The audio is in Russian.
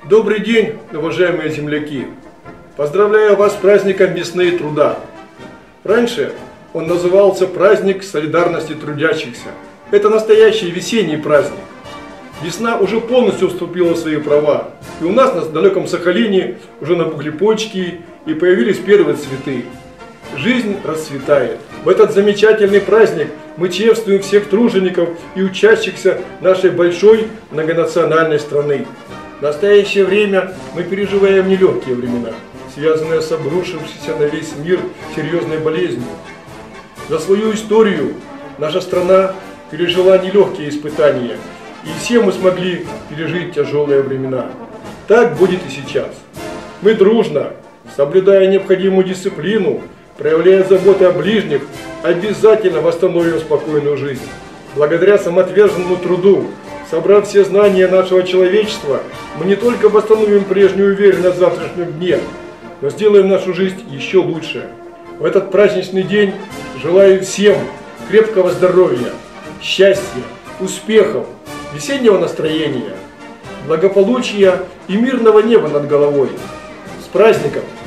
Добрый день, уважаемые земляки! Поздравляю вас с праздником весны и труда. Раньше он назывался праздник солидарности трудящихся. Это настоящий весенний праздник. Весна уже полностью вступила в свои права. И у нас на далеком Сахалине уже набухли почки и появились первые цветы. Жизнь расцветает. В этот замечательный праздник мы чествуем всех тружеников и учащихся нашей большой многонациональной страны. В настоящее время мы переживаем нелегкие времена, связанные с обрушившейся на весь мир серьезной болезнью. За свою историю наша страна пережила нелегкие испытания, и все мы смогли пережить тяжелые времена. Так будет и сейчас. Мы дружно, соблюдая необходимую дисциплину, проявляя заботу о ближних, обязательно восстановим спокойную жизнь. Благодаря самоотверженному труду, собрав все знания нашего человечества, мы не только восстановим прежнюю уверенность в завтрашнем дне, но сделаем нашу жизнь еще лучше. В этот праздничный день желаю всем крепкого здоровья, счастья, успехов, весеннего настроения, благополучия и мирного неба над головой. С праздником!